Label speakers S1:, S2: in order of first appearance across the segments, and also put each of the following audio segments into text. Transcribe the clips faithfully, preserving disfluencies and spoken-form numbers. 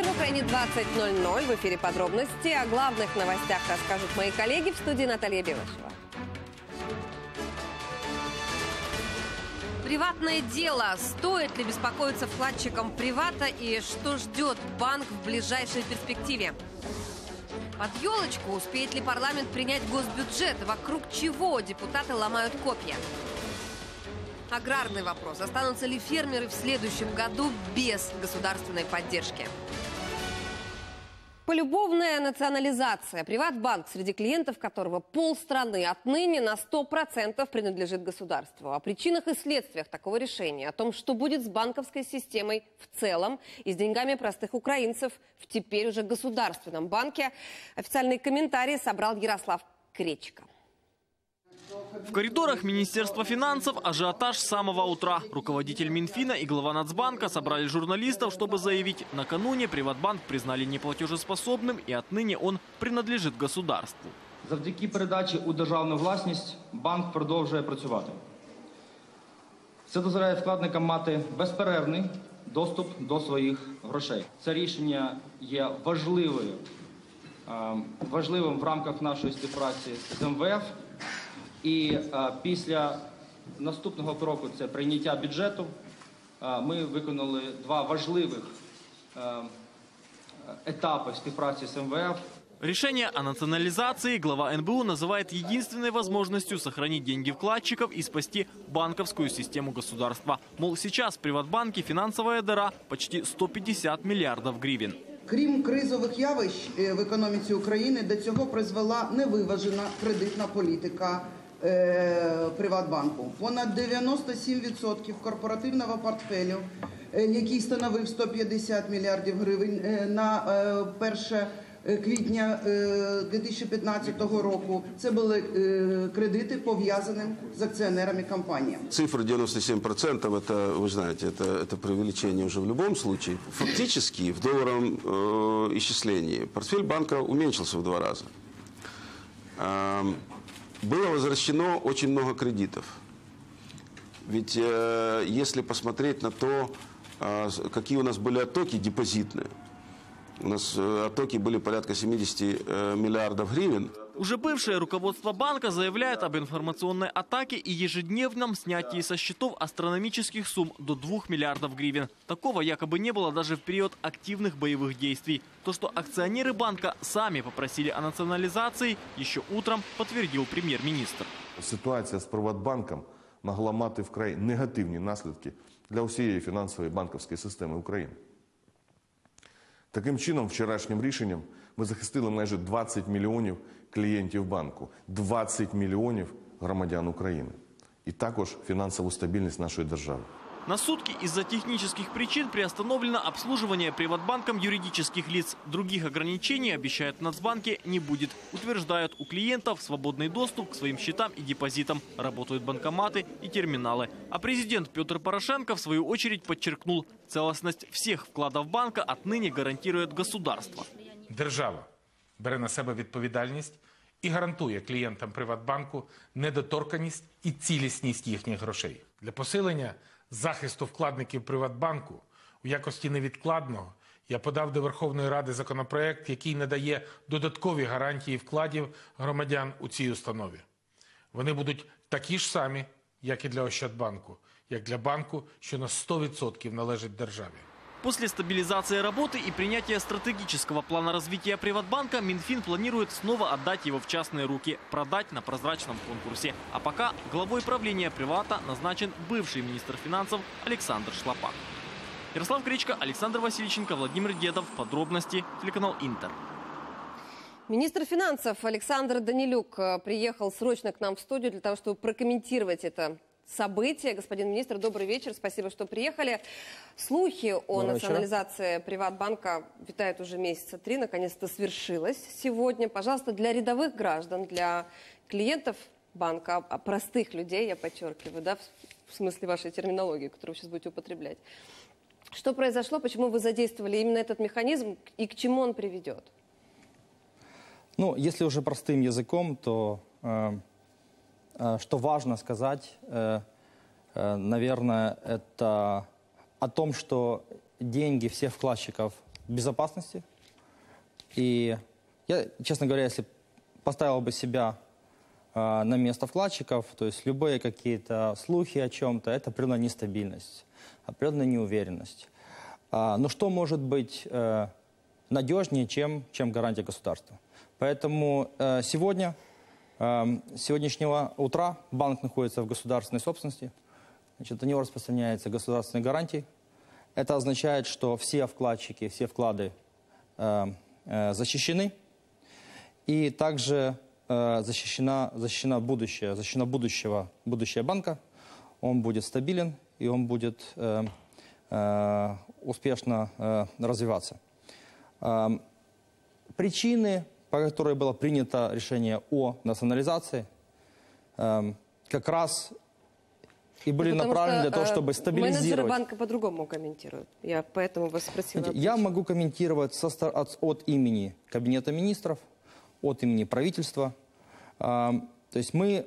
S1: В Украине двадцать ноль ноль. В эфире подробности. О главных новостях расскажут мои коллеги. В студии Наталья Белышева. Приватное дело. Стоит ли беспокоиться вкладчикам Привата и что ждет банк в ближайшей перспективе? Под елочку успеет ли парламент принять госбюджет? Вокруг чего депутаты ломают копья? Аграрный вопрос. Останутся ли фермеры в следующем году без государственной поддержки? Полюбовная национализация. Приватбанк, среди клиентов которого полстраны отныне на сто процентов принадлежит государству. О причинах и следствиях такого решения, о том, что будет с банковской системой в целом и с деньгами простых украинцев в теперь уже государственном банке, официальные комментарии собрал Ярослав Кречко.
S2: В коридорах Министерства финансов ажиотаж с самого утра. Руководитель Минфина и глава Нацбанка собрали журналистов, чтобы заявить, накануне Приватбанк признали неплатежеспособным и отныне он принадлежит государству.
S3: Завдяки передачі у державну власність банк продовжує працювати. Це дозволяє вкладникам мати безперервний доступ до своїх грошей. Це рішення є важливою, важливим в рамках нашої співпраці з ем ве еф. І а, після наступного кроку, це прийняття бюджету, а, ми виконали два важливих а, этапа співпраці с эм вэ эф.
S2: Решение о национализации глава эн бэ у называет единственной возможностью сохранить деньги вкладчиков и спасти банковскую систему государства. Мол, сейчас в Приватбанке финансовая дыра почти сто пятьдесят миллиардов гривен.
S4: Крім кризових явищ в економіці України, до цього призвела невиважена кредитна політика Приватбанку. Понад дев'яносто сім відсотків корпоративного портфелю, який становив сто п'ятдесят мільярдів гривень на перше квітня дві тисячі п'ятнадцятого року, це були кредити, пов'язані з акціонерами компанії.
S5: Цифра девяносто семь процентов, это, вы знаете, это, это преувеличение уже в любом случае. Фактически в долларовом э, исчислении портфель банка уменьшился в два раза. Э, было возвращено очень много кредитов. Ведь э, если посмотреть на то, э, какие у нас были оттоки депозитные, у нас оттоки были порядка семидесяти миллиардов гривен.
S2: Уже бывшее руководство банка заявляет об информационной атаке и ежедневном снятии со счетов астрономических сумм до двух миллиардов гривен. Такого якобы не было даже в период активных боевых действий. То, что акционеры банка сами попросили о национализации, еще утром подтвердил премьер-министр.
S6: Ситуація з Приватбанком могла мати вкрай негативні наслідки для усієї фінансової банківської системи України. Таким чином, вчорашнім рішенням ми захистили майже двадцять мільйонів клієнтів банку, двадцять мільйонів громадян України і також фінансову стабільність нашої держави.
S2: На сутки из-за технических причин приостановлено обслуживание Приватбанком юридических лиц. Других ограничений, обещают в Нацбанке, не будет. Утверждают, у клиентов свободный доступ к своим счетам и депозитам. Работают банкоматы и терминалы. А президент Петр Порошенко, в свою очередь, подчеркнул, целостность всех вкладов банка отныне гарантирует государство.
S7: Держава бере на себе відповідальність і гарантує клієнтам Приватбанку недоторканність і цілісність їхніх грошей. Для посилення захисту вкладників Приватбанку у якості невідкладного я подав до Верховної Ради законопроект, який надає додаткові гарантії вкладів громадян у цій установі. Вони будуть такі ж самі, як і для Ощадбанку, як для банку, що на сто відсотків належить державі.
S2: После стабилизации работы и принятия стратегического плана развития Приватбанка Минфин планирует снова отдать его в частные руки, продать на прозрачном конкурсе. А пока главой правления Привата назначен бывший министр финансов Александр Шлапак. Ярослав Кречко, Александр Васильченко, Владимир Дедов. Подробности. Телеканал Интер.
S1: Министр финансов Александр Данилюк приехал срочно к нам в студию для того, чтобы прокомментировать это события. Господин министр, добрый вечер. Спасибо, что приехали. Слухи о Добрый национализации вечер. Приватбанка витают уже месяца три. Наконец-то свершилось сегодня. Пожалуйста, для рядовых граждан, для клиентов банка, простых людей, я подчеркиваю, да, в смысле вашей терминологии, которую вы сейчас будете употреблять. Что произошло, почему вы задействовали именно этот механизм и к чему он приведет?
S8: Ну, если уже простым языком, то... Э... Что важно сказать, наверное, это о том, что деньги всех вкладчиков безопасности. И я, честно говоря, если поставил бы себя э, на место вкладчиков, то есть любые какие-то слухи о чем-то, это определенная нестабильность, определенная неуверенность. А, но что может быть э, надежнее, чем, чем гарантия государства? Поэтому э, сегодня, э, с сегодняшнего утра банк находится в государственной собственности. Значит, на него распространяются государственные гарантии. Это означает, что все вкладчики, все вклады э, э, защищены. И также э, защищена, защищена будущее, защищено будущего, будущее банка. Он будет стабилен и он будет э, э, успешно э, развиваться. Э, причины, по которой было принято решение о национализации, э, как раз и были
S1: ну,
S8: направлены
S1: что,
S8: для того, чтобы стабилизировать.
S1: Менеджеры банка по-другому комментируют. Я поэтому вас спросила.
S8: Знаете, я могу комментировать со, от, от имени Кабинета министров, от имени правительства. А, то есть мы,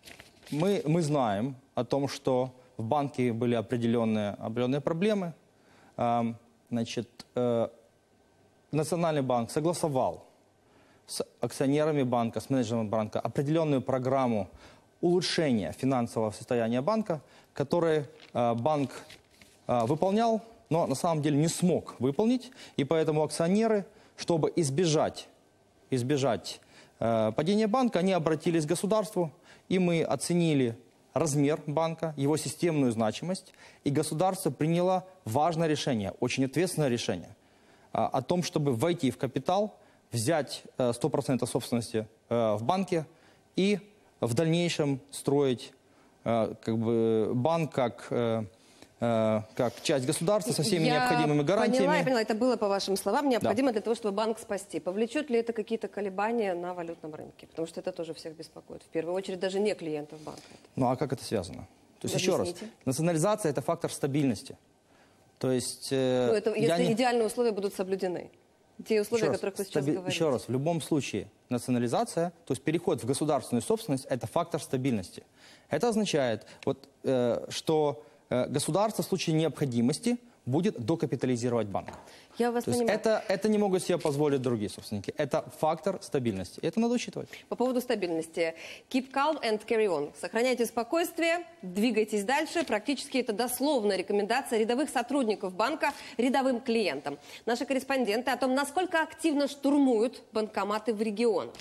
S8: мы, мы знаем о том, что в банке были определенные, определенные проблемы. А, значит, э, Национальный банк согласовал с акционерами банка, с менеджером банка определенную программу улучшения финансового состояния банка, который э, банк э, выполнял, но на самом деле не смог выполнить. И поэтому акционеры, чтобы избежать, избежать э, падения банка, они обратились к государству, и мы оценили размер банка, его системную значимость, и государство приняло важное решение, очень ответственное решение э, о том, чтобы войти в капитал, взять э, сто процентов собственности э, в банке и в дальнейшем строить э, как бы, банк как, э, э, как часть государства со всеми
S1: я
S8: необходимыми гарантиями.
S1: Поняла, я поняла, это было, по вашим словам, необходимо да. для того, чтобы банк спасти. Повлечет ли это какие-то колебания на валютном рынке? Потому что это тоже всех беспокоит. В первую очередь даже не клиентов банка.
S8: Ну а как это связано? То есть, еще раз,
S1: Объясните.
S8: национализация – это фактор стабильности. То есть, э,
S1: ну, это, если
S8: не...
S1: идеальные условия будут соблюдены. Те условия,
S8: еще
S1: о которых
S8: раз,
S1: вы сейчас
S8: стаби...
S1: говорите.
S8: Еще раз, в любом случае национализация, то есть переход в государственную собственность, это фактор стабильности. Это означает, вот, э, что э, государство в случае необходимости будет докапитализировать банк.
S1: Я вас
S8: То есть
S1: понимаю.
S8: это, это не могут себе позволить другие собственники. Это фактор стабильности. Это надо учитывать.
S1: По поводу стабильности. Keep calm and carry on. Сохраняйте спокойствие, двигайтесь дальше. Практически это дословная рекомендация рядовых сотрудников банка рядовым клиентам. Наши корреспонденты о том, насколько активно штурмуют банкоматы в регионах.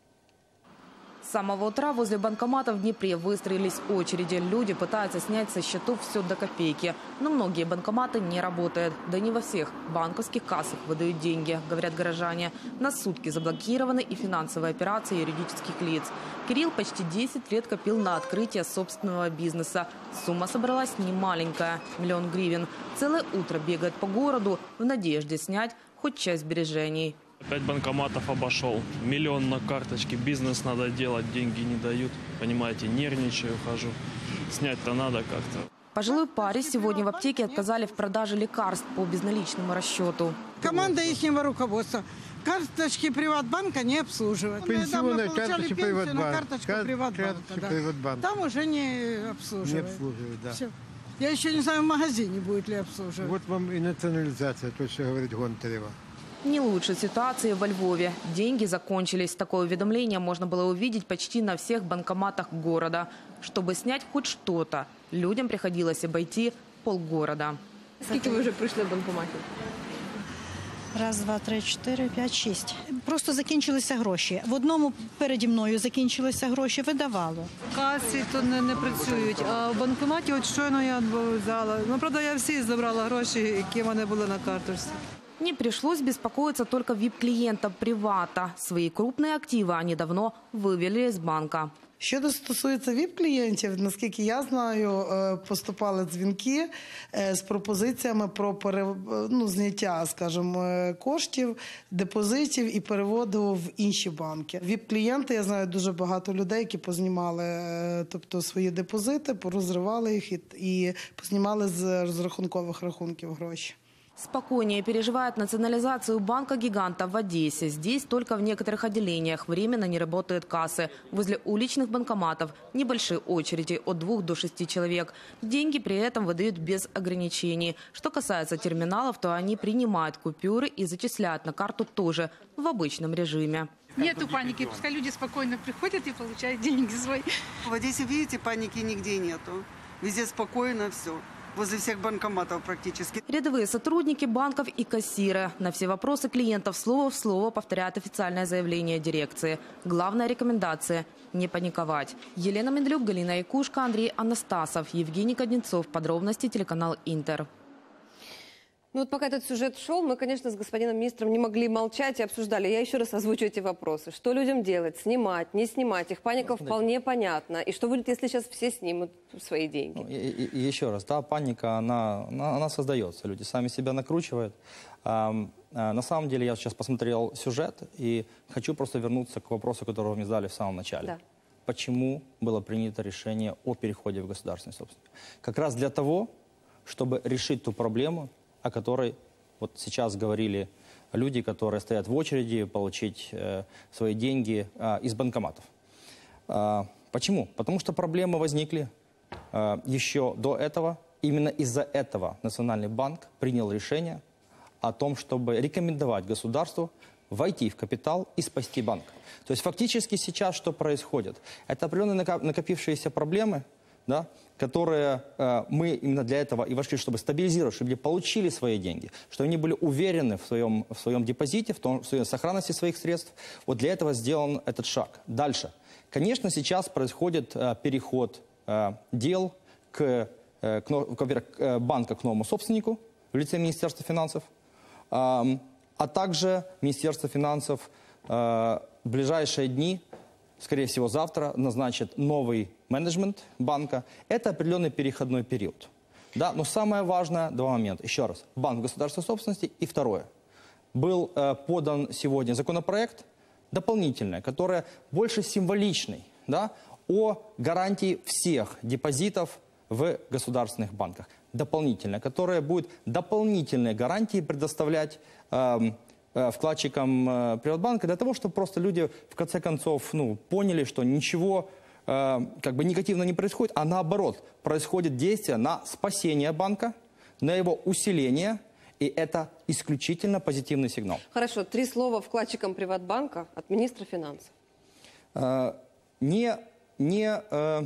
S9: С самого утра возле банкомата в Днепре выстроились очереди. Люди пытаются снять со счетов все до копейки. Но многие банкоматы не работают. Да не во всех банковских кассах выдают деньги, говорят горожане. На сутки заблокированы и финансовые операции юридических лиц. Кирилл почти десять лет копил на открытие собственного бизнеса. Сумма собралась немаленькая – миллион гривен. Целое утро бегает по городу в надежде снять хоть часть сбережений.
S10: Пять банкоматов обошел, миллион на карточке, бизнес надо делать, деньги не дают, понимаете, нервничаю, хожу, снять-то надо как-то.
S9: Пожилой паре сегодня в аптеке отказали в продаже лекарств по безналичному расчету.
S11: Команда ихнего руководства карточки Приватбанка не обслуживает.
S12: Пенсионная карточка Приватбанка.
S11: Карточку Приватбанка, да.
S12: Приватбанка.
S11: Там уже не обслуживают.
S12: Не обслуживают, да.
S11: Все. Я еще не знаю, в магазине будет ли обслуживать.
S12: Вот вам и национализация, то, что говорит Гонтарева.
S9: Не лучше ситуации во Львове. Деньги закончились. Такое уведомление можно было увидеть почти на всех банкоматах города. Чтобы снять хоть что-то, людям приходилось обойти полгорода.
S1: Сколько вы уже пришли в банкомате?
S13: Раз, два, три, чотири, п'ять, шість. Просто закінчилися гроші. В одному переді мною закінчилися гроші, видавало.
S14: Каси то не, не працюють, а в банкоматі от щойно я взяла. Ну, правда, я всі забрала гроші, які в мене були на карточці.
S9: Не пришлось беспокоиться только вип-клиентам Привата. Свои крупные активы они давно вывели из банка.
S11: Щодо стосується віп-клієнтів, наскільки я знаю, поступали дзвінки з пропозиціями про пере... ну, зняття, скажімо, коштів, депозитів і переводу в інші банки. Віп-клієнти, я знаю дуже багато людей, які познімали тобто, свої депозити, порозривали їх і, і познімали з розрахункових рахунків гроші.
S9: Спокойнее переживают национализацию банка-гиганта в Одессе. Здесь только в некоторых отделениях временно не работают кассы. Возле уличных банкоматов небольшие очереди от двух до шести человек. Деньги при этом выдают без ограничений. Что касается терминалов, то они принимают купюры и зачисляют на карту тоже в обычном режиме.
S15: Нету паники, пускай люди спокойно приходят и получают деньги свои.
S16: В Одессе, видите, паники нигде нету. Везде спокойно все. Возле всех банкоматов практически.
S9: Рядовые сотрудники банков и кассиры. На все вопросы клиентов слово в слово повторяют официальное заявление дирекции. Главная рекомендация – не паниковать. Елена Мендлюк, Галина Якушка, Андрей Анастасов, Евгений Коднецов. Подробности телеканал Интер.
S1: Ну вот пока этот сюжет шел, мы, конечно, с господином министром не могли молчать и обсуждали. Я еще раз озвучу эти вопросы. Что людям делать? Снимать, не снимать? Их паника вполне понятна. И что будет, если сейчас все снимут свои деньги?
S8: Ну, и, и, и еще раз, да, паника, она, она, она создается. Люди сами себя накручивают. А, а, на самом деле, я сейчас посмотрел сюжет и хочу просто вернуться к вопросу, который вы мне задали в самом начале.
S1: Да.
S8: Почему было принято решение о переходе в государственную собственность? Как раз для того, чтобы решить ту проблему, о которой вот сейчас говорили люди, которые стоят в очереди получить э, свои деньги э, из банкоматов. Э, почему? Потому что проблемы возникли э, еще до этого. Именно из-за этого Национальный банк принял решение о том, чтобы рекомендовать государству войти в капитал и спасти банк. То есть фактически сейчас что происходит? Это определенные накопившиеся проблемы, да, которые э, мы именно для этого и вошли, чтобы стабилизировать, чтобы люди получили свои деньги, чтобы они были уверены в своем, в своем депозите, в, том, в своей сохранности своих средств. Вот для этого сделан этот шаг. Дальше. Конечно, сейчас происходит э, переход э, дел к, э, к, к, к банка к новому собственнику в лице Министерства финансов, э, а также Министерство финансов э, в ближайшие дни, скорее всего завтра, назначит новый менеджмент банка. Это определенный переходной период. Да? Но самое важное, два момента. Еще раз. Банк государственной собственности. И второе. Был э, подан сегодня законопроект дополнительный, который больше символичный, да, о гарантии всех депозитов в государственных банках. Дополнительное, которое будет дополнительные гарантии предоставлять э, вкладчикам э, Приватбанка для того, чтобы просто люди в конце концов ну, поняли, что ничего э, как бы негативно не происходит, а наоборот, происходит действие на спасение банка, на его усиление, и это исключительно позитивный сигнал.
S1: Хорошо, три слова вкладчикам Приватбанка от министра финансов.
S8: Э, не, не, э,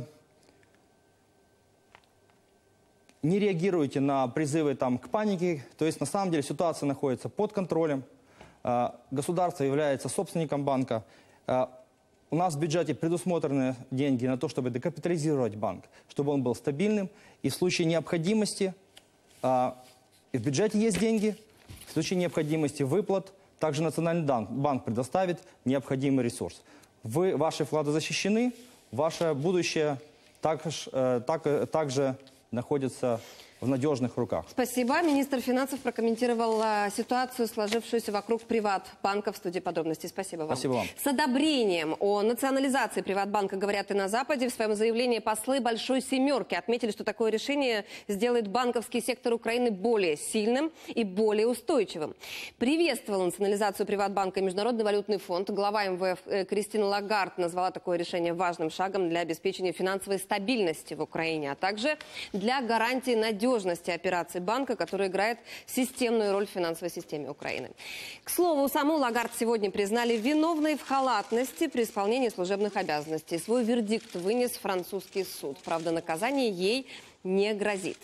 S8: не реагируйте на призывы там, к панике, то есть на самом деле ситуация находится под контролем. Государство является собственником банка. У нас в бюджете предусмотрены деньги на то, чтобы декапитализировать банк, чтобы он был стабильным. И в случае необходимости, в бюджете есть деньги, в случае необходимости выплат, также Национальный банк предоставит необходимый ресурс. Вы, ваши вклады защищены, ваше будущее также, так, также находится в надежных руках.
S1: Спасибо. Министр финансов прокомментировал а, ситуацию, сложившуюся вокруг Приватбанка в студии подробностей. Спасибо вам.
S8: Спасибо вам.
S1: С одобрением о национализации Приватбанка говорят и на Западе. В своем заявлении послы Большой Семерки отметили, что такое решение сделает банковский сектор Украины более сильным и более устойчивым. Приветствовал национализацию Приватбанка Международный валютный фонд. Глава эм вэ эф Кристина Лагард назвала такое решение важным шагом для обеспечения финансовой стабильности в Украине, а также для гарантии надежности операций банка, который играет системную роль в финансовой системе Украины. К слову, саму Лагард сегодня признали виновной в халатности при исполнении служебных обязанностей. Свой вердикт вынес французский суд. Правда, наказание ей не грозит.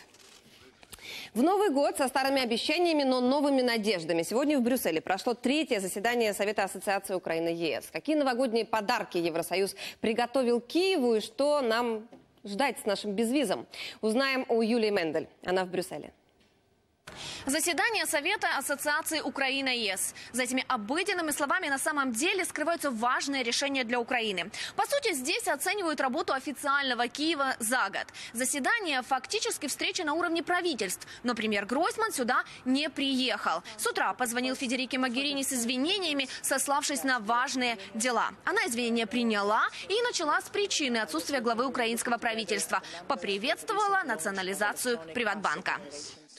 S1: В Новый год со старыми обещаниями, но новыми надеждами. Сегодня в Брюсселе прошло третье заседание Совета Ассоциации Украины-ЕС. Какие новогодние подарки Евросоюз приготовил Киеву и что нам ждать с нашим безвизом? Узнаем у Юлии Мендель. Она в Брюсселе.
S17: Заседание Совета Ассоциации Украина-ЕС. За этими обыденными словами на самом деле скрываются важные решения для Украины. По сути, здесь оценивают работу официального Киева за год. Заседание фактически встреча на уровне правительств. Но премьер Гройсман сюда не приехал. С утра позвонил Федерике Могерини с извинениями, сославшись на важные дела. Она извинения приняла и начала с причины отсутствия главы украинского правительства. Поприветствовала национализацию Приватбанка.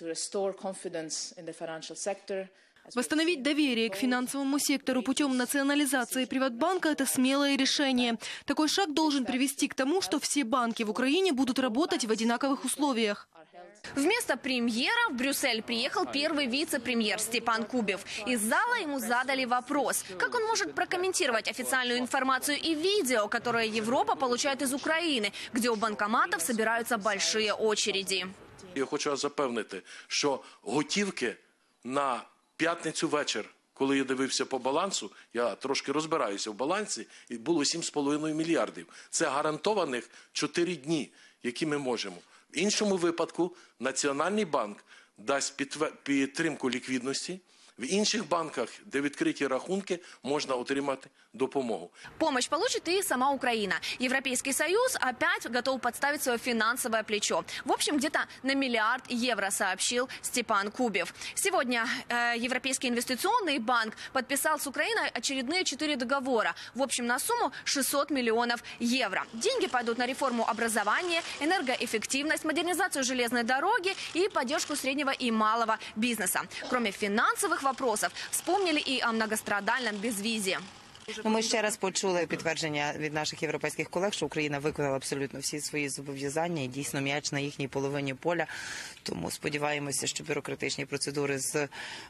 S18: Восстановить доверие к финансовому сектору путем национализации Приватбанка – это смелое решение. Такой шаг должен привести к тому, что все банки в Украине будут работать в одинаковых условиях.
S17: Вместо премьера в Брюссель приехал первый вице-премьер Степан Кубев. Из зала ему задали вопрос, как он может прокомментировать официальную информацию и видео, которые Европа получает из Украины, где у банкоматов собираются большие очереди.
S19: Я хочу вас запевнити, що готівки на п'ятницю вечір, коли я дивився по балансу, я трошки розбираюся в балансі, і було сім з половиною мільярдів. Це гарантованих чотири дні, які ми можемо. В іншому випадку Національний банк дасть підтримку ліквідності. В інших банках, де відкриті рахунки, можна отримати допомогу.
S17: Помощь получит и сама Украина. Европейский Союз опять готов подставить свое финансовое плечо. В общем, где-то на миллиард евро, сообщил Степан Кубев. Сегодня э, Европейский инвестиционный банк подписал с Украиной очередные четыре договора. В общем, на сумму шестьсот миллионов евро. Деньги пойдут на реформу образования, энергоэффективность, модернизацию железной дороги и поддержку среднего и малого бизнеса. Кроме финансовых вопросов, вспомнили и о многострадальном безвизии.
S20: Ми ще раз почули підтвердження від наших європейських колег, що Україна виконала абсолютно всі свої зобов'язання і дійсно м'яч на їхній половині поля. Тому сподіваємося, що бюрократичні процедури з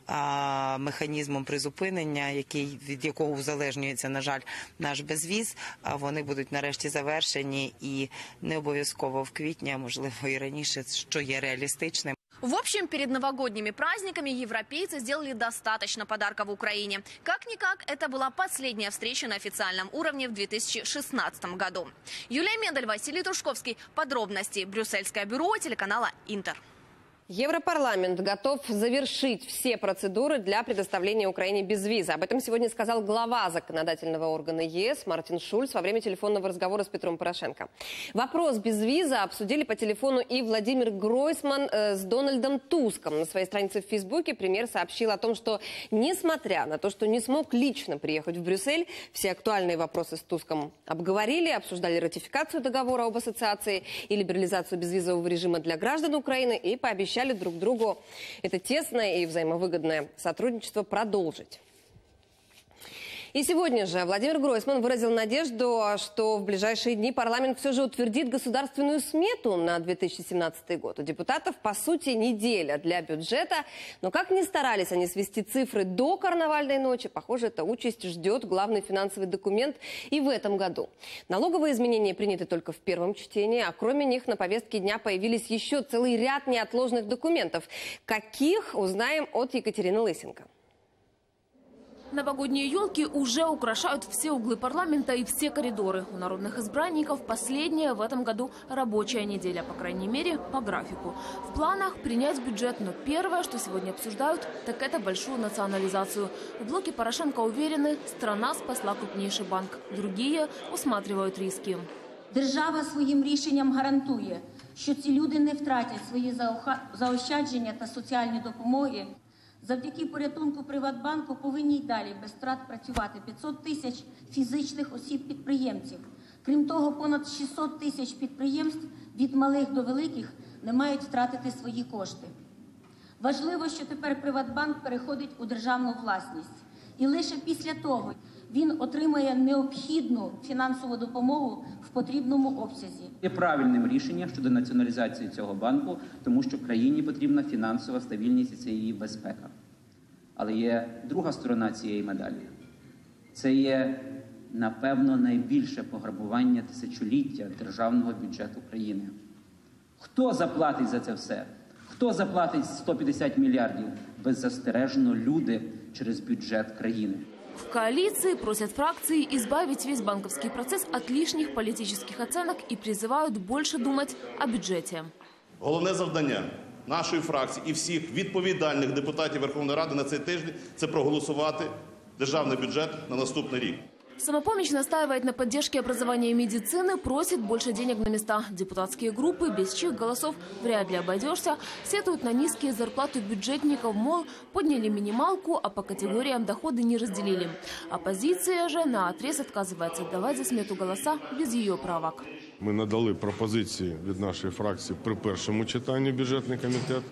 S20: а, механізмом призупинення, який, від якого узалежнюється, на жаль, наш безвіз, а вони будуть нарешті завершені і не обов'язково в квітні, а можливо і раніше, що є реалістичним.
S17: В общем, перед новогодними праздниками европейцы сделали достаточно подарков Украине. Как-никак, это была последняя встреча на официальном уровне в две тысячи шестнадцатом году. Юлия Мендель, Василий Трушковский. Подробности. Брюссельское бюро телеканала «Интер».
S1: Европарламент готов завершить все процедуры для предоставления Украине безвиза. Об этом сегодня сказал глава законодательного органа ЕС Мартин Шульц во время телефонного разговора с Петром Порошенко. Вопрос безвиза обсудили по телефону и Владимир Гройсман э, с Дональдом Туском. На своей странице в Фейсбуке премьер сообщил о том, что несмотря на то, что не смог лично приехать в Брюссель, все актуальные вопросы с Туском обговорили, обсуждали ратификацию договора об ассоциации и либерализацию безвизового режима для граждан Украины и пообещали друг другу это тесное и взаимовыгодное сотрудничество продолжить. И сегодня же Владимир Гройсман выразил надежду, что в ближайшие дни парламент все же утвердит государственную смету на две тысячи семнадцатый год. У депутатов, по сути, неделя для бюджета. Но как ни старались они свести цифры до карнавальной ночи, похоже, эта участь ждет главный финансовый документ и в этом году. Налоговые изменения приняты только в первом чтении, а кроме них на повестке дня появились еще целый ряд неотложных документов. Каких, узнаем от Екатерины Лысенко.
S21: Новогодние елки уже украшают все углы парламента и все коридоры. У народных избранников последняя в этом году рабочая неделя, по крайней мере, по графику. В планах принять бюджет, но первое, что сегодня обсуждают, так это большую национализацию. В блоке Порошенко уверены, страна спасла крупнейший банк. Другие усматривают риски.
S22: Держава своїм рішенням гарантує, що ці люди не втратять свої заощадження та соціальні допомоги. Завдяки порятунку Приватбанку повинні й далі без втрат працювати п'ятсот тисяч фізичних осіб-підприємців. Крім того, понад шістсот тисяч підприємств від малих до великих не мають втратити свої кошти. Важливо, що тепер Приватбанк переходить у державну власність. І лише після того він отримає необхідну фінансову допомогу в потрібному обсязі.
S23: Є правильним рішенням щодо націоналізації цього банку, тому що країні потрібна фінансова стабільність і це її безпека. Але є друга сторона цієї медалі. Це є, напевно, найбільше пограбування тисячоліття державного бюджету країни. Хто заплатить за це все? Хто заплатить сто п'ятдесят мільярдів? Беззастережно люди через бюджет країни.
S21: В коалиции просят фракции избавить весь банковский процесс от лишних политических оценок и призывают больше думать о бюджете.
S24: Головне завдання нашої фракції і всіх відповідальних депутатів Верховної Ради на цей тиждень – це проголосувати державний бюджет на наступний рік.
S21: Самопомощь настаивает на поддержке образования и медицины, просит больше денег на места. Депутатские группы, без чьих голосов вряд ли обойдешься, сетуют на низкие зарплаты бюджетников, мол, подняли минималку, а по категориям доходы не разделили. Оппозиция же наотрез отказывается давать за смету голоса без ее правок.
S25: Ми надали пропозиції від нашої фракції при першому читанні бюджетний комітет.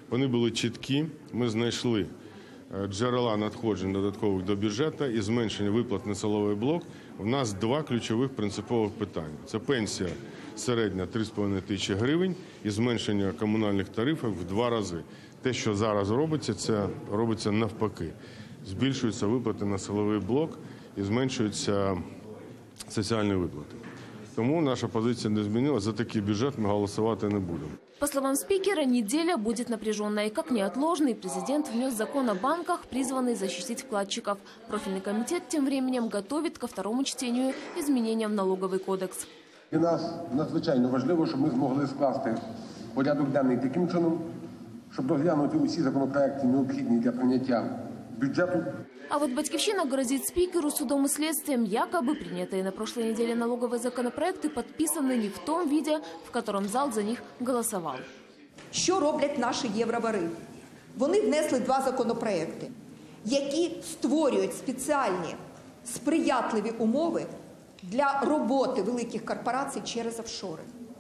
S3: Вони були чіткі, ми знайшли джерела надходжень додаткових до бюджету і зменшення виплат на силовий блок. У нас два ключових принципових питання. Це пенсія середня три з половиною тисячі гривень і зменшення комунальних тарифів в два рази. Те, що зараз робиться, це робиться навпаки. Збільшуються виплати на силовий блок і зменшуються соціальні виплати. Тому наша позиция не изменилась. За такий бюджет мы голосовать не будем.
S21: По словам спикера, неделя будет напряженной. Как неотложный, президент внес закон о банках, призванный защитить вкладчиков. Профильный комитет тем временем готовит ко второму чтению изменения в налоговый кодекс.
S4: Для нас надзвичайно важливо, щоб ми змогли скласти порядок денний таким чином, щоб розглянути усі законопроекти, необхідні для прийняття бюджету.
S21: А вот «Батькивщина» грозит спикеру судом и следствием. Якобы принятые на прошлой неделе налоговые законопроекты подписаны не в том виде, в котором зал за них голосовал.
S5: Що роблять наші євровари? Вони внесли два законопроекти, які створюють спеціальні сприятливі умови для роботи великих корпорацій через офшори.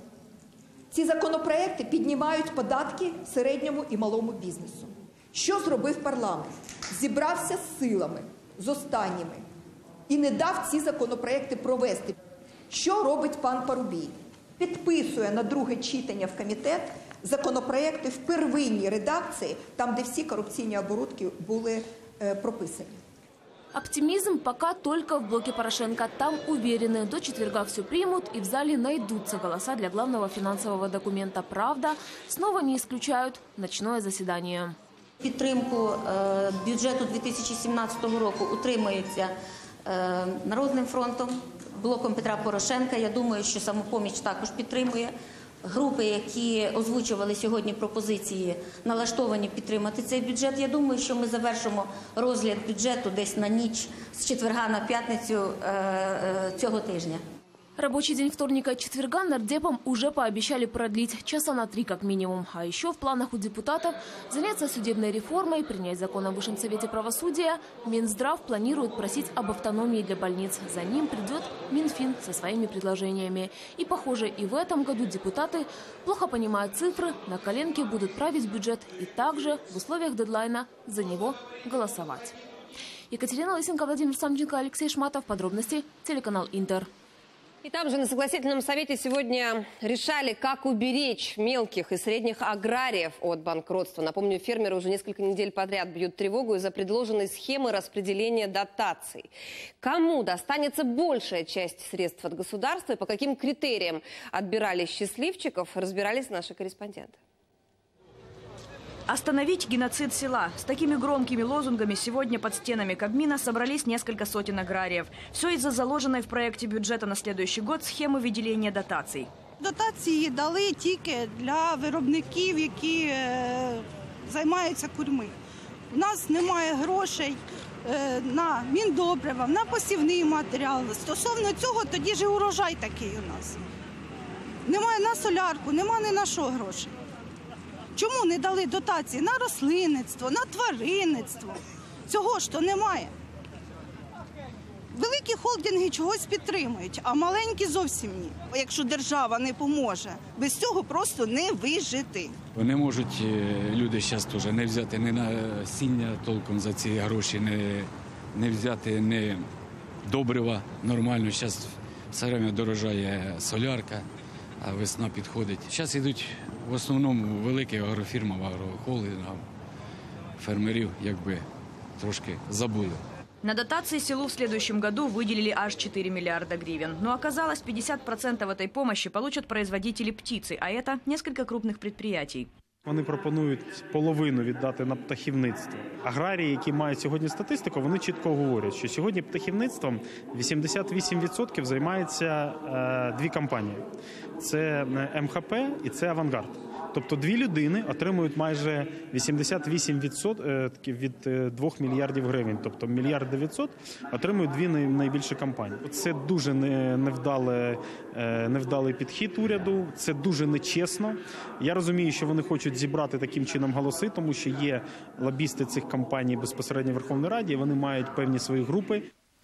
S5: Ці законопроекти піднімають податки середньому і малому бізнесу. Що зробив парламент? Зібрався з силами, з останніми, і не дав ці законопроекти провести. Що робить пан Парубій? Підписує на друге читання в комітет законопроекти в первинній редакції, там, де всі корупційні оборудки були е, прописані.
S21: Оптимизм пока только в блоке Порошенко. Там уверены, до четверга все примут и в зале найдутся голоса для главного финансового документа. Правда, снова не исключают ночное заседание.
S22: Підтримку е, бюджету дві тисячі сімнадцятого року утримується е, Народним фронтом, блоком Петра Порошенка. Я думаю, що «Самопоміч» також підтримує. Групи, які озвучували сьогодні пропозиції, налаштовані підтримати цей бюджет. Я думаю, що ми завершимо розгляд бюджету десь на ніч з четверга на п'ятницю е, е, цього тижня.
S21: Рабочий день вторника и четверга нардепам уже пообещали продлить часа на три как минимум. А еще в планах у депутатов заняться судебной реформой, принять закон о Высшем совете правосудия. Минздрав планирует просить об автономии для больниц. За ним придет Минфин со своими предложениями. И, похоже, и в этом году депутаты, плохо понимая цифры, на коленке будут править бюджет и также в условиях дедлайна за него голосовать. Екатерина Лысенко, Владимир Самченко, Алексей Шматов. Подробности. Телеканал Интер.
S1: И там же на согласительном совете сегодня решали, как уберечь мелких и средних аграриев от банкротства. Напомню, фермеры уже несколько недель подряд бьют тревогу из-за предложенной схемы распределения дотаций. Кому достанется большая часть средств от государства и по каким критериям отбирали счастливчиков, разбирались наши корреспонденты.
S6: Остановить геноцид села. С такими громкими лозунгами сегодня под стенами Кабмина собрались несколько сотен аграриев. Все из-за заложенной в проекте бюджета на следующий год схемы выделения дотаций.
S25: Дотації дали тільки для виробників, які е, займаються курьми. У нас немає грошей е, на міндобрива, на посівний матеріал. Стосовно цього, тоді ж урожай такий у нас. Немає на солярку, немає ні на що грошей. Чому не дали дотації на рослинництво, на тваринництво? Цього ж то немає. Великі холдинги чогось підтримують, а маленькі зовсім ні. Якщо держава не поможе, без цього просто не вижити.
S26: Не можуть люди зараз теж не взяти ні насіння толком за ці гроші, не, не взяти ні добрива нормально. Зараз все время дорожає солярка, а весна підходить. Зараз йдуть в основному великі агрофірми, агрохолдингів, фермерів, якби трошки забули.
S6: На дотации селу в следующем году выделили аж четыре миллиарда гривен. Но оказалось, пятьдесят процентов этой помощи получат производители птицы, а это несколько крупных предприятий.
S27: Вони пропонують половину віддати на птахівництво. Аграрії, які мають сьогодні статистику, вони чітко говорять, що сьогодні птахівництвом вісімдесят вісім відсотків займаються е, дві компанії. Це Ем Ха Пе і це Авангард. Тобто дві людини отримують майже вісімдесят вісім відсотків від двох мільярдів гривень. Тобто мільярд дев'ятсот отримують дві найбільші компанії. Це дуже невдалий, невдалий підхід уряду, це дуже нечесно. Я розумію, що вони хочуть зібрати таким чином голоси, тому що є лобісти цих компаній безпосередньо в Верховній Раді, вони мають певні свої групи.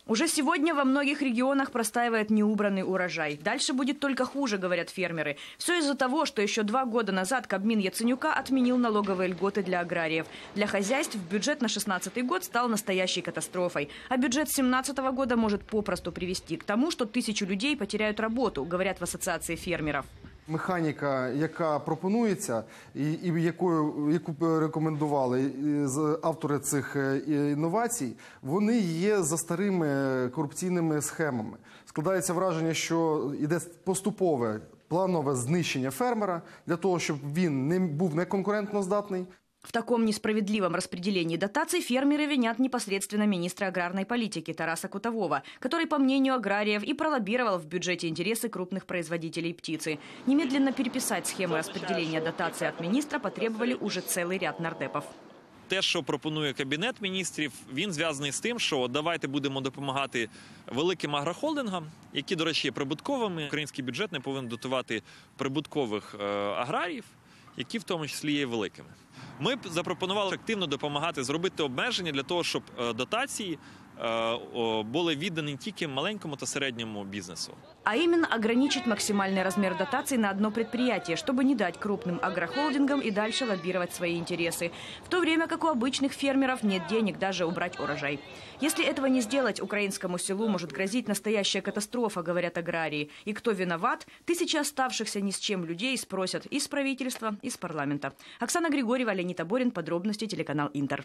S6: Уже сегодня во многих регионах простаивает неубранный урожай. Дальше будет только хуже, говорят фермеры. Все из-за того, что еще два года назад Кабмин Яценюка отменил налоговые льготы для аграриев. Для хозяйств бюджет на шестнадцатый год стал настоящей катастрофой. А бюджет семнадцатого года может попросту привести к тому, что тысячу людей потеряют работу, говорят в ассоциации фермеров.
S2: Механіка, яка пропонується і, і яку, яку рекомендували автори цих інновацій, вони є за старими корупційними схемами. Складається враження, що йде поступове, планове знищення фермера для того, щоб він не був неконкурентноздатний.
S6: В таком несправедливом распределении дотаций фермеры винят непосредственно министра аграрной политики Тараса Кутового, который, по мнению аграриев, и пролоббировал в бюджете интересы крупных производителей птицы. Немедленно переписать схему распределения дотаций от министра потребовали уже целый ряд нардепов.
S7: Те, що пропонує Кабінет міністрів, він зв'язаний з тим, що давайте будемо допомагати великим агрохолдингам, які, до речі, є прибутковими. Український бюджет не повинен дотувати прибуткових е, аграріїв, які в тому числі є великими. Ми б запропонували активно допомагати зробити обмеження для того, щоб дотації были віддані тільки маленькому та середньому бизнесу.
S6: А именно ограничить максимальный размер дотаций на одно предприятие, чтобы не дать крупным агрохолдингам и дальше лоббировать свои интересы. В то время как у обычных фермеров нет денег даже убрать урожай. Если этого не сделать, украинскому селу может грозить настоящая катастрофа, говорят аграрии. И кто виноват? Тысячи оставшихся ни с чем людей спросят из правительства, из парламента. Оксана Григорьева, Леонид Аборин. Подробности, телеканал Интер.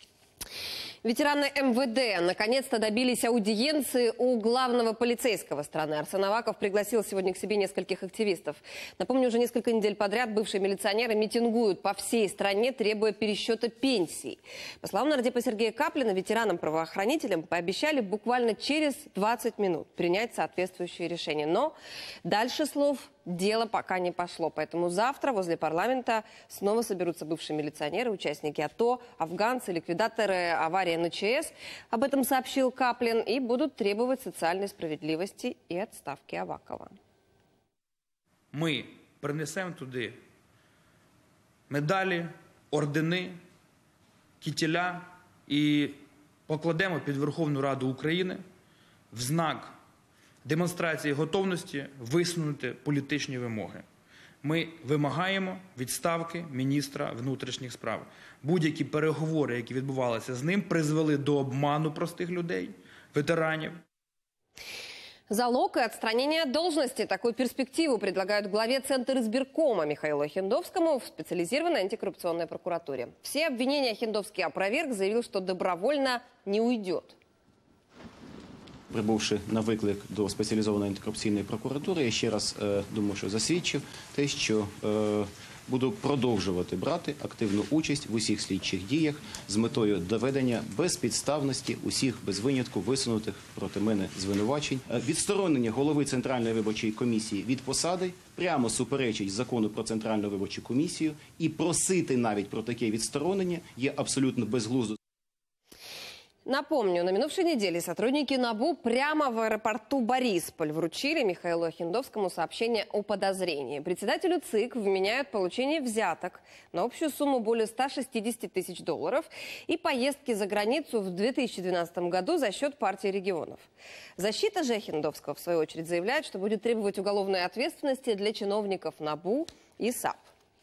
S1: Ветераны эм вэ дэ наконец-то добились аудиенции у главного полицейского страны. Арсен Аваков пригласил сегодня к себе нескольких активистов. Напомню, уже несколько недель подряд бывшие милиционеры митингуют по всей стране, требуя пересчета пенсий. По словам нардепа Сергея Каплина, ветеранам-правоохранителям пообещали буквально через двадцать минут принять соответствующие решения. Но дальше слов дело пока не пошло. Поэтому завтра возле парламента снова соберутся бывшие милиционеры, участники АТО, афганцы, ликвидаторы аварии на ЧАЭС. Об этом сообщил Каплин. И будут требовать социальной справедливости и отставки Авакова.
S10: Ми принесемо туди медалі, ордени, кітеля і покладемо під Верховну Раду України в знак демонстрації готовності висунути політичні вимоги. Ми вимагаємо відставки міністра внутрішніх справ. Будь-які переговори, які відбувалися з ним, призвели до обману простих людей, ветеранів.
S1: Залог и отстранение от должности. Такую перспективу предлагают главе Центра избиркома Михаилу Охендовскому в специализированной антикоррупционной прокуратуре. Все обвинения Охендовский опроверг, заявил, что добровольно не уйдет.
S11: Прибувши на виклик до спеціалізованої антикорупційної прокуратури, я ще раз е, думаю, що засвідчив те, що е, буду продовжувати брати активну участь в усіх слідчих діях з метою доведення безпідставності усіх без винятку висунутих проти мене звинувачень. Відсторонення голови Центральної виборчої комісії від посади прямо суперечить закону про Центральну виборчу комісію, і просити навіть про таке відсторонення є абсолютно безглуздо.
S1: Напомню, на минувшей неделе сотрудники НАБУ прямо в аэропорту Борисполь вручили Михаилу Охендовскому сообщение о подозрении. Председателю ЦИК вменяют получение взяток на общую сумму более ста шестидесяти тысяч долларов и поездки за границу в две тысячи двенадцатом году за счет партии регионов. Защита же Охендовского, в свою очередь, заявляет, что будет требовать уголовной ответственности для чиновников НАБУ и САП.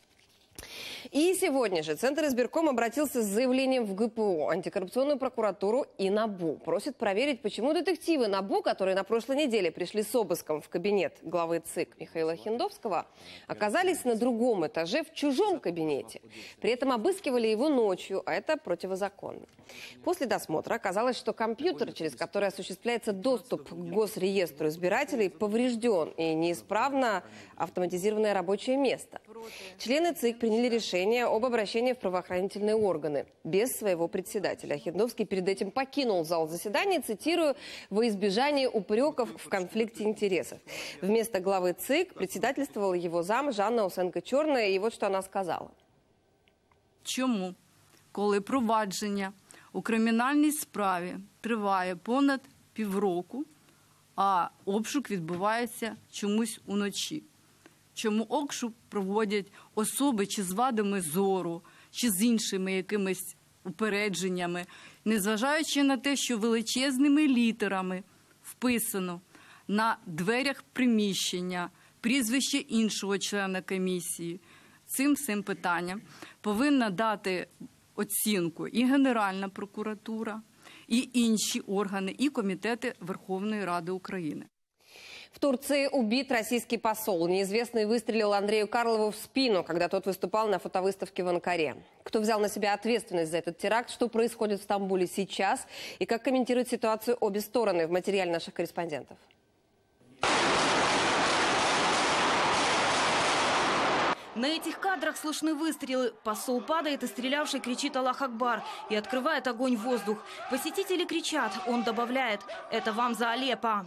S1: И сегодня же Центр избирком обратился с заявлением в гэ пэ о, антикоррупционную прокуратуру и НАБУ. Просит проверить, почему детективы НАБУ, которые на прошлой неделе пришли с обыском в кабинет главы ЦИК Михаила Охендовского, оказались на другом этаже в чужом кабинете. При этом обыскивали его ночью, а это противозаконно. После досмотра оказалось, что компьютер, через который осуществляется доступ к госреестру избирателей, поврежден и неисправно автоматизированное рабочее место. Члены ЦИК приняли решение об обращении в правоохранительные органы без своего председателя. Охендовский перед этим покинул зал заседания, цитирую, «во избежание упреков в конфликте интересов». Вместо главы ЦИК председательствовала его зам Жанна Усенко-Черная, и вот что она сказала.
S12: Чому, коли провадження у кримінальній справі триває понад півроку, а обшук відбувається чомусь уночі? Чому обшук проводять особи чи з вадами зору, чи з іншими якимись упередженнями, незважаючи на те, що величезними літерами вписано на дверях приміщення прізвище іншого члена комісії, цим всім питанням повинна дати оцінку і Генеральна прокуратура, и інші органы, и комитеты Верховной Рады Украины.
S1: В Турции убит российский посол. Неизвестный выстрелил Андрею Карлову в спину, когда тот выступал на фотовыставке в Анкаре. Кто взял на себя ответственность за этот теракт, что происходит в Стамбуле сейчас и как комментируют ситуацию обе стороны в материале наших корреспондентов.
S6: На этих кадрах слышны выстрелы. Посол падает, и стрелявший кричит «Аллах Акбар» и открывает огонь в воздух. Посетители кричат, он добавляет «Это вам за Алеппо».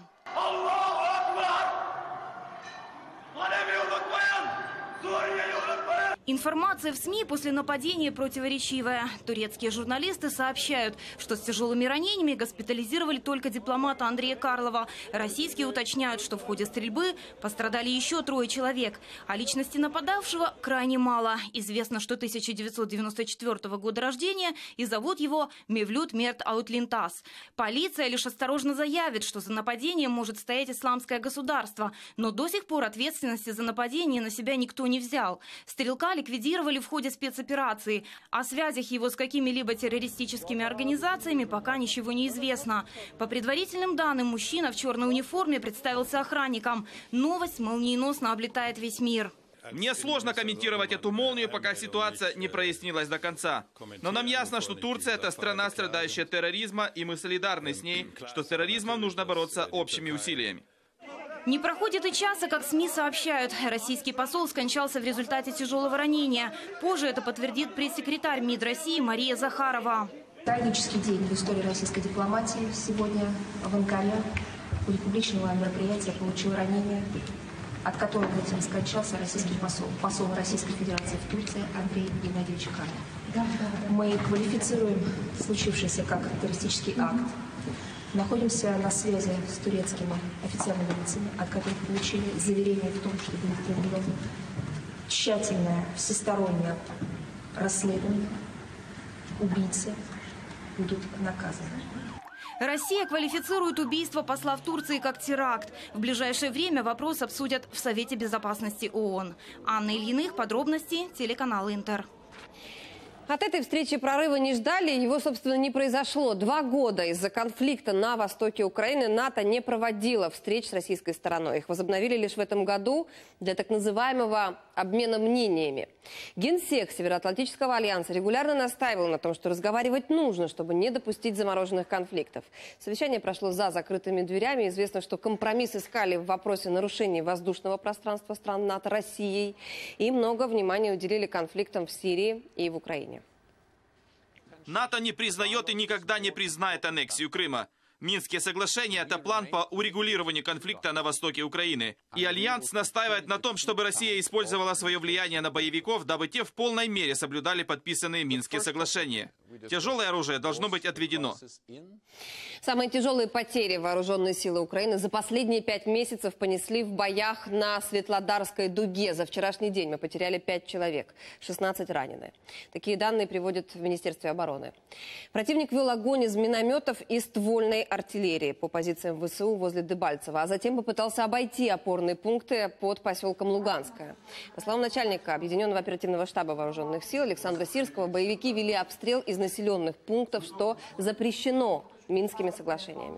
S6: Информация в СМИ после нападения противоречивая. Турецкие журналисты сообщают, что с тяжелыми ранениями госпитализировали только дипломата Андрея Карлова. Российские уточняют, что в ходе стрельбы пострадали еще трое человек. А личности нападавшего крайне мало. Известно, что тысяча девятьсот девяносто четвёртого года рождения и зовут его Мевлют Мерт Аутлинтас. Полиция лишь осторожно заявит, что за нападением может стоять исламское государство. Но до сих пор ответственности за нападение на себя никто не взял. Стрелка ликвидировали в ходе спецоперации. О связях его с какими-либо террористическими организациями пока ничего не известно. По предварительным данным, мужчина в черной униформе представился охранником. Новость молниеносно облетает весь мир.
S8: Мне сложно комментировать эту молнию, пока ситуация не прояснилась до конца. Но нам ясно, что Турция – это страна, страдающая от терроризма, и мы солидарны с ней, что с терроризмом нужно бороться общими усилиями.
S6: Не проходит и часа, как СМИ сообщают. Российский посол скончался в результате тяжелого ранения. Позже это подтвердит пресс-секретарь МИД России Мария Захарова.
S9: Трагический день в истории российской дипломатии. Сегодня в Анкаре в ходе публичного мероприятия получил ранение, от которого затем скончался российский посол, посол Российской Федерации в Турции Андрей Геннадьевич Карлов. Мы квалифицируем случившееся как террористический акт. Находимся на связи с турецкими официальными лицами, от которых получили заверение в том, что будет проведено тщательное, всестороннее расследование. Убийцы будут наказаны.
S6: Россия квалифицирует убийство посла в Турции как теракт. В ближайшее время вопрос обсудят в Совете Безопасности ООН. Анна Ильиных, подробности, телеканал Интер.
S1: От этой встречи прорыва не ждали, его, собственно, не произошло. Два года из-за конфликта на востоке Украины НАТО не проводило встреч с российской стороной. Их возобновили лишь в этом году для так называемого обмена мнениями. Генсек Североатлантического альянса регулярно настаивал на том, что разговаривать нужно, чтобы не допустить замороженных конфликтов. Совещание прошло за закрытыми дверями. Известно, что компромисс искали в вопросе нарушений воздушного пространства стран НАТО Россией. И много внимания уделили конфликтам в Сирии и в Украине.
S8: НАТО не признает и никогда не признает аннексию Крыма. Минские соглашения – это план по урегулированию конфликта на востоке Украины. И Альянс настаивает на том, чтобы Россия использовала свое влияние на боевиков, дабы те в полной мере соблюдали подписанные Минские соглашения. Тяжелое оружие должно быть отведено.
S1: Самые тяжелые потери вооруженные силы Украины за последние пять месяцев понесли в боях на Светлодарской дуге. За вчерашний день мы потеряли пять человек, шестнадцать ранены. Такие данные приводят в Министерстве обороны. Противник вел огонь из минометов и ствольной артиллерии по позициям ВСУ возле Дебальцева, а затем попытался обойти опорные пункты под поселком Луганское. По словам начальника Объединенного оперативного штаба вооруженных сил Александра Сирского, боевики вели обстрел из населенных пунктов, что запрещено Мінськими соглашеннями.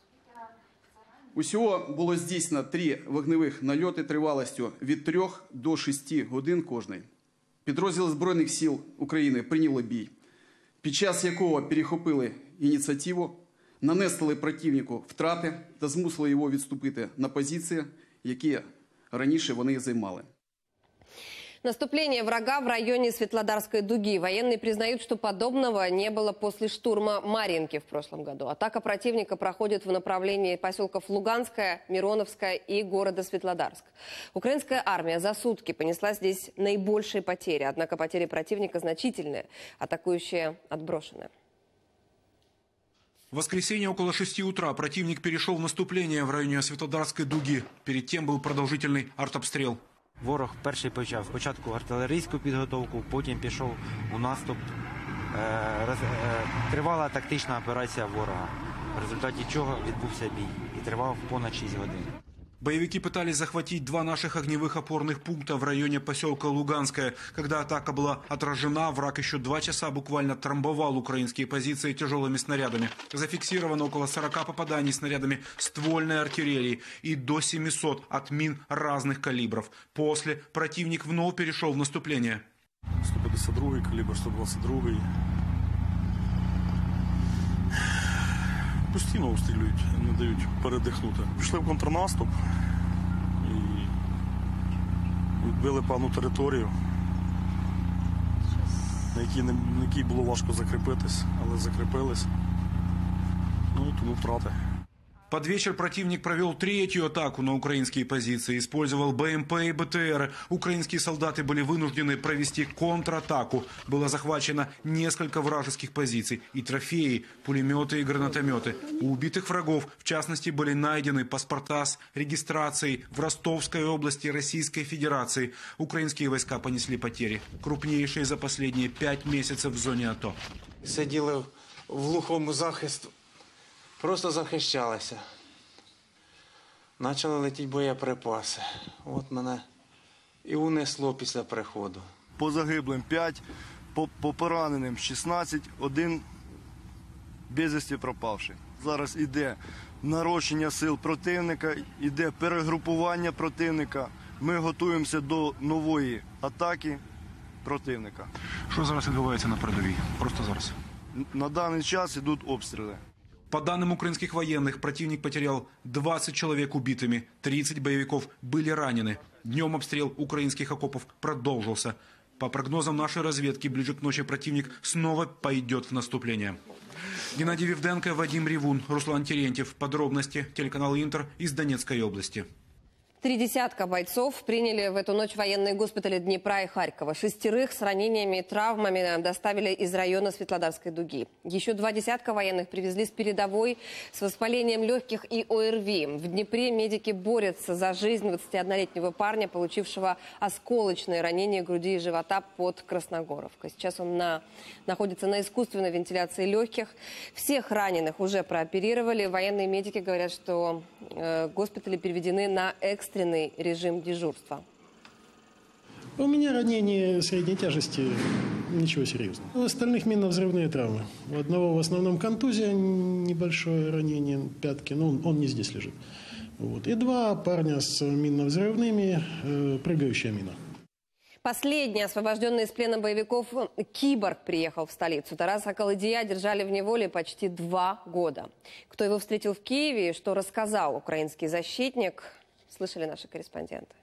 S13: Усього було здійснено три вогневих нальоти тривалістю від трьох до шести годин кожний. Підрозділи Збройних сил України прийняли бій, під час якого перехопили ініціативу, нанесли противнику втрати та змусили його відступити на позиції, які раніше вони займали.
S1: Наступление врага в районе Светлодарской дуги. Военные признают, что подобного не было после штурма Марьинки в прошлом году. Атака противника проходит в направлении поселков Луганское, Мироновское и города Светлодарск. Украинская армия за сутки понесла здесь наибольшие потери. Однако потери противника значительные. Атакующие отброшены.
S14: В воскресенье около шести утра противник перешел в наступление в районе Светлодарской дуги. Перед тем был продолжительный артобстрел.
S15: Ворог перший почав спочатку артилерійську підготовку, потім пішов у наступ Тривала тактична операція ворога, в результаті чого відбувся бій і тривав понад шість годин.
S14: Боевики пытались захватить два наших огневых опорных пункта в районе поселка Луганское. Когда атака была отражена, враг еще два часа буквально трамбовал украинские позиции тяжелыми снарядами. Зафиксировано около сорока попаданий снарядами ствольной артиллерии и до семисот от мин разных калибров. После противник вновь перешел в наступление.
S16: сто п'ятдесят другий калібр, сто двадцять другий. Постійно обстрілюють, не дають передихнути. Пішли в контрнаступ і відбили певну територію, на якій, не, на якій було важко закріпитись, але закріпились. Ну і тому втрати.
S14: Под вечер противник провел третью атаку на украинские позиции, использовал БМП и БТР. Украинские солдаты были вынуждены провести контратаку. Было захвачено несколько вражеских позиций и трофеи, пулеметы и гранатометы. У убитых врагов, в частности, были найдены паспорта с регистрацией в Ростовской области Российской Федерации. Украинские войска понесли потери, крупнейшие за последние пять месяцев в зоне АТО.
S15: Сиділи в глухому захисті. Просто захищалися. Почали летіти боєприпаси. От мене і унесло після приходу.
S17: По загиблим п'ять, по, по пораненим шістнадцять, один безвісти пропавший. Зараз іде нарощення сил противника, іде перегрупування противника. Ми готуємося до нової атаки противника.
S14: Що зараз відбувається на передовій? Просто зараз.
S17: На даний час йдуть обстріли.
S14: По данным украинских военных, противник потерял двадцать человек убитыми, тридцать боевиков были ранены. Днем обстрел украинских окопов продолжился. По прогнозам нашей разведки, ближе к ночи противник снова пойдет в наступление. Геннадий Вивденко, Вадим Ревун, Руслан Терентьев. Подробности. Телеканал Интер из Донецкой области.
S1: Три десятка бойцов приняли в эту ночь военные госпитали Днепра и Харькова. Шестерых с ранениями и травмами доставили из района Светлодарской дуги. Еще два десятка военных привезли с передовой с воспалением легких и ОРВИ. В Днепре медики борются за жизнь двадцатиоднолетнего парня, получившего осколочные ранения груди и живота под Красногоровкой. Сейчас он на, находится на искусственной вентиляции легких. Всех раненых уже прооперировали. Военные медики говорят, что э, госпитали переведены на экстренный режим дежурства.
S18: У меня ранение средней тяжести, ничего серьезного. У остальных минно-взрывные травмы. У одного в основном контузия, небольшое ранение пятки, но он, он не здесь лежит. Вот. И два парня с минно-взрывными, э, прыгающая мина.
S1: Последний освобожденный из плена боевиков киборг приехал в столицу. Тараса Калыдия держали в неволе почти два года. Кто его встретил в Киеве и что рассказал украинский защитник, слышали наши корреспонденты.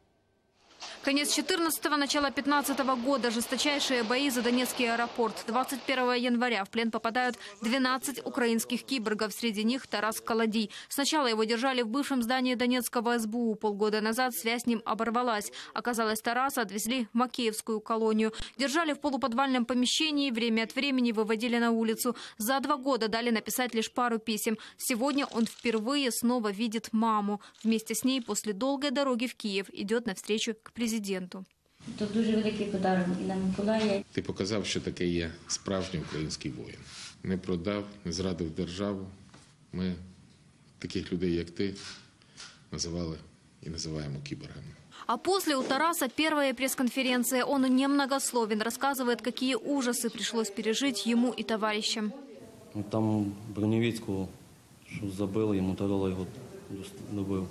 S19: Конец четырнадцатого, начало пятнадцатого года. Жесточайшие бои за Донецкий аэропорт. двадцать первого января в плен попадают двенадцать украинских киборгов. Среди них Тарас Калыдий. Сначала его держали в бывшем здании Донецкого СБУ. Полгода назад связь с ним оборвалась. Оказалось, Тараса отвезли в Макеевскую колонию. Держали в полуподвальном помещении. Время от времени выводили на улицу. За два года дали написать лишь пару писем. Сегодня он впервые снова видит маму. Вместе с ней после долгой дороги в Киев идет навстречу к президенту.
S20: Це дуже великий подарунок і для Миколая.
S23: Ти показав, що таке є справжній український воїн. Не продав, не зрадив державу. Ми таких людей, як ти, називали і називаємо кіборгами.
S19: А после у Тараса первая пресс-конференция. Он немногословен, рассказывает, какие ужасы пришлось пережить ему и товарищам.
S28: Там Броневицького, що забили, моторола його добив.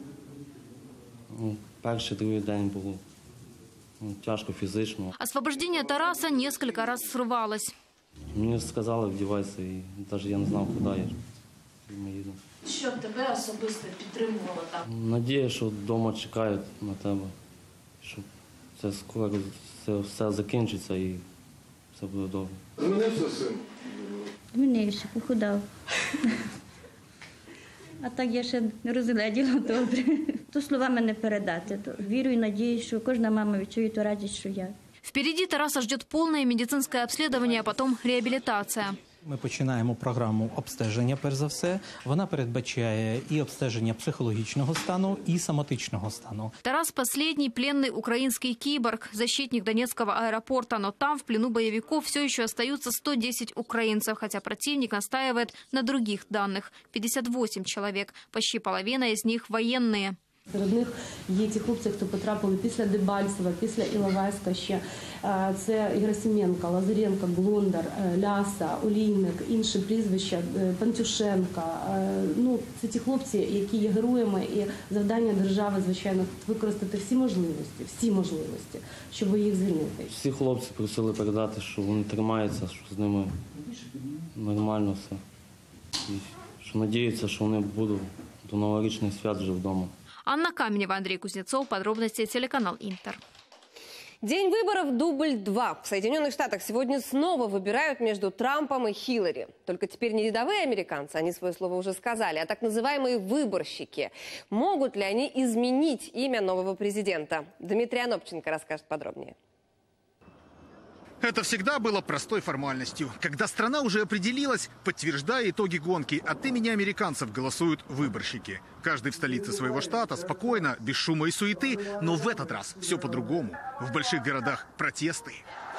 S28: Перший, другий день було тяжко фізично.
S19: Освобождение Тараса несколько раз срывалось.
S28: Мені сказали, вдівайся, і навіть я не знав, куди я їду.
S19: Що тебе особисто підтримувало там?
S28: Надія, що вдома чекають на тебе, що це скоро це все закінчиться і все буде добре.
S20: Змінився син? Змінився, похудав. А так я ще не розгляділа добре. То словами не передати. Вірю і надію, що кожна мама відчує ту радість, що я.
S19: Впереди Тараса ждет полное медицинское обследование, а потом реабилитация.
S3: Ми починаємо програму обстеження, перш за все. Вона передбачає і обстеження психологічного стану, і соматичного стану.
S19: Тарас – последний пленный украинский киборг, защитник Донецкого аэропорта. Но там, в плену боевиков, все еще остаются сто десять украинцев, хотя противник настаивает на других данных. пятьдесят восемь человек, почти половина из них военные.
S4: Серед них є ті хлопці, хто потрапили після Дебальцева, після Іловайська ще. Це Герасименко, Лазаренко, Глондар, Ляса, Олійник, інші прізвища, Пантюшенка. Ну, це ті хлопці, які є героями, і завдання держави, звичайно, використати всі можливості, всі можливості, щоб їх звільнити.
S28: Всі хлопці просили передати, що вони тримаються, що з ними нормально все. І що надіються, що вони будуть до новорічних свят вже вдома.
S19: Анна Каменева, Андрей Кузнецов. Подробности телеканал Интер.
S1: День выборов дубль два. В Соединенных Штатах сегодня снова выбирают между Трампом и Хиллари. Только теперь не рядовые американцы, они свое слово уже сказали, а так называемые выборщики. Могут ли они изменить имя нового президента? Дмитрий Анопченко расскажет подробнее.
S5: Это всегда было простой формальностью. Когда страна уже определилась, подтверждая итоги гонки, от имени американцев голосуют выборщики. Каждый в столице своего штата, спокойно, без шума и суеты. Но в этот раз все по-другому. В больших городах протесты.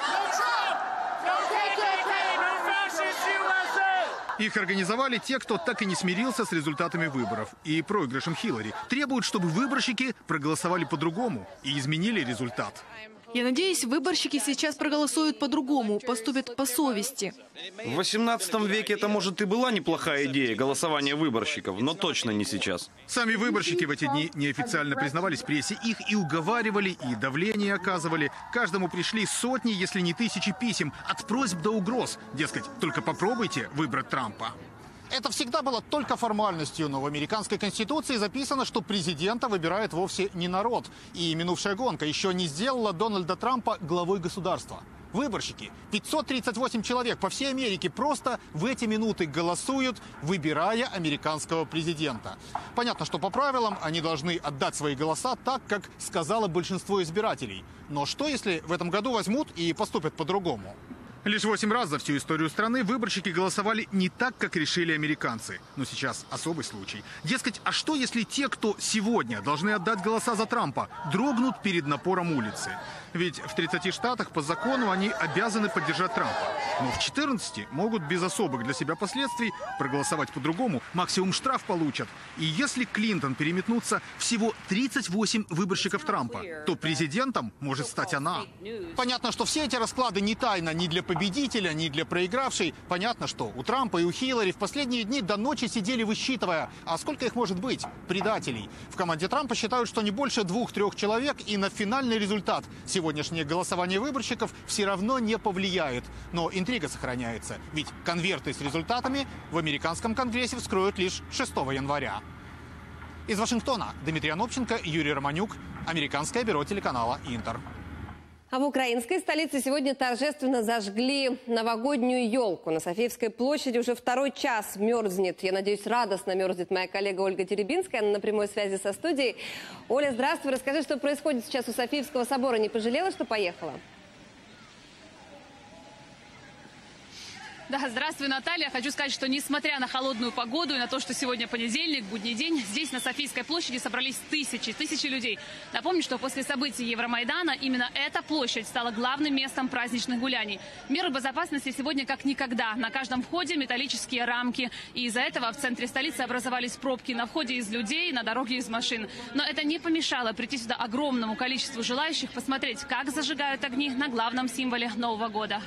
S5: Их организовали те, кто так и не смирился с результатами выборов и проигрышем Хиллари. Требуют, чтобы выборщики проголосовали по-другому и изменили результат.
S21: Я надеюсь, выборщики сейчас проголосуют по-другому, поступят по совести.
S22: В восемнадцатом веке это, может, и была неплохая идея голосования выборщиков, но точно не сейчас.
S5: Сами выборщики в эти дни неофициально признавались прессе. Их и уговаривали, и давление оказывали. Каждому пришли сотни, если не тысячи писем, от просьб до угроз. Дескать, только попробуйте выбрать Трампа. Это всегда было только формальностью, но в американской конституции записано, что президента выбирает вовсе не народ. И минувшая гонка еще не сделала Дональда Трампа главой государства. Выборщики, пятьсот тридцать восемь человек по всей Америке, просто в эти минуты голосуют, выбирая американского президента. Понятно, что по правилам они должны отдать свои голоса так, как сказало большинство избирателей. Но что, если в этом году возьмут и поступят по-другому? Лишь восемь раз за всю историю страны выборщики голосовали не так, как решили американцы. Но сейчас особый случай. Дескать, а что, если те, кто сегодня должны отдать голоса за Трампа, дрогнут перед напором улицы? Ведь в тридцати штатах по закону они обязаны поддержать Трампа. Но в четырнадцати могут без особых для себя последствий проголосовать по-другому. Максимум штраф получат. И если Клинтон переметнутся всего тридцать восемь выборщиков Трампа, то президентом может стать она. Понятно, что все эти расклады не тайна ни для победителя, ни для проигравшей. Понятно, что у Трампа и у Хиллари в последние дни до ночи сидели, высчитывая, а сколько их может быть, предателей. В команде Трампа считают, что не больше двух-трех человек, и на финальный результат сегодняшнее голосование выборщиков все равно не повлияет. Но интрига сохраняется, ведь конверты с результатами в американском конгрессе вскроют лишь шестого января. Из Вашингтона Дмитрий Анопченко, Юрий Романюк, американское бюро телеканала Интер.
S1: А в украинской столице сегодня торжественно зажгли новогоднюю елку. На Софиевской площади уже второй час мерзнет. Я надеюсь, радостно мерзнет моя коллега Ольга Теребинская. Она на прямой связи со студией. Оля, здравствуй. Расскажи, что происходит сейчас у Софиевского собора. Не пожалела, что поехала?
S24: Да, здравствуй, Наталья. Хочу сказать, что несмотря на холодную погоду и на то, что сегодня понедельник, будний день, здесь на Софийской площади собрались тысячи, тысячи людей. Напомню, что после событий Евромайдана именно эта площадь стала главным местом праздничных гуляний. Меры безопасности сегодня как никогда. На каждом входе металлические рамки. И из-за этого в центре столицы образовались пробки на входе из людей, на дороге из машин. Но это не помешало прийти сюда огромному количеству желающих посмотреть, как зажигают огни на главном символе Нового года.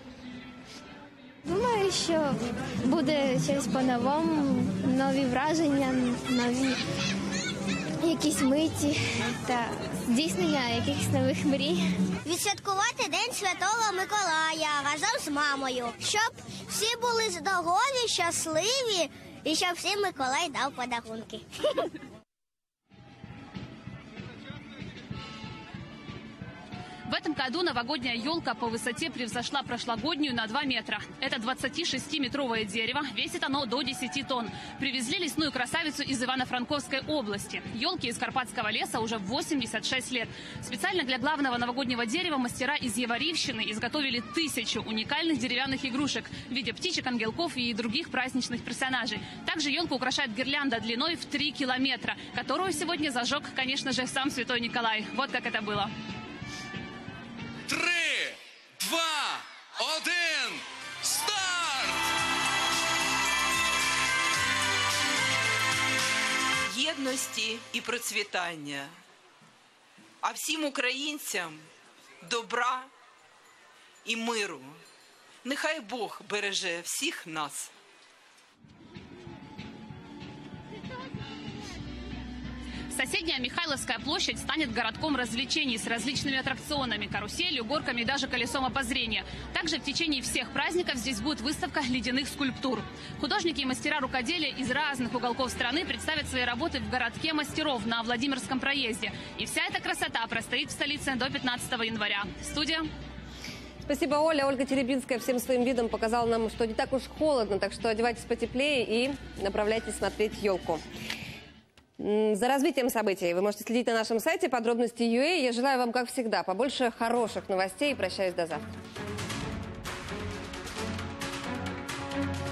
S25: Думаю, що буде щось по-новому, нові враження, нові якісь миті та здійснення якихось нових мрій.
S26: Відсвяткувати День Святого Миколая разом з мамою, щоб всі були здорові, щасливі і щоб всім Миколай дав подарунки.
S24: В этом году новогодняя елка по высоте превзошла прошлогоднюю на два метра. Это двадцатишестиметровое дерево, весит оно до десяти тонн. Привезли лесную красавицу из Ивано-Франковской области. Елки из Карпатского леса уже восемьдесят шесть лет. Специально для главного новогоднего дерева мастера из Еваривщины изготовили тысячу уникальных деревянных игрушек в виде птичек, ангелков и других праздничных персонажей. Также елку украшает гирлянда длиной в три километра, которую сегодня зажег, конечно же, сам Святой Николай. Вот как это было.
S2: Три, два, один, старт!
S6: Єдності і процвітання. А всім українцям добра і миру. Нехай Бог береже всіх нас.
S24: Соседняя Михайловская площадь станет городком развлечений с различными аттракционами, каруселью, горками и даже колесом обозрения. Также в течение всех праздников здесь будет выставка ледяных скульптур. Художники и мастера рукоделия из разных уголков страны представят свои работы в городке мастеров на Владимирском проезде. И вся эта красота простоит в столице до пятнадцатого января. Студия.
S1: Спасибо, Оля. Ольга Теребинская всем своим видом показала нам, что не так уж холодно, так что одевайтесь потеплее и направляйтесь смотреть елку. За развитием событий вы можете следить на нашем сайте подробности точка ю а. Я желаю вам, как всегда, побольше хороших новостей и прощаюсь до завтра.